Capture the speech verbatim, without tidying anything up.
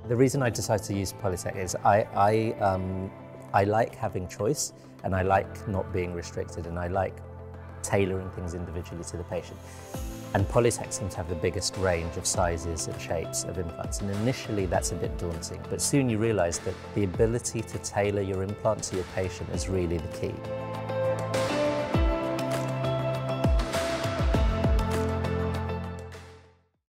The reason I decided to use Polytech is I, I, um, I like having choice, and I like not being restricted, and I like tailoring things individually to the patient. And Polytech seems to have the biggest range of sizes and shapes of implants, and initially that's a bit daunting, but soon you realise that the ability to tailor your implant to your patient is really the key.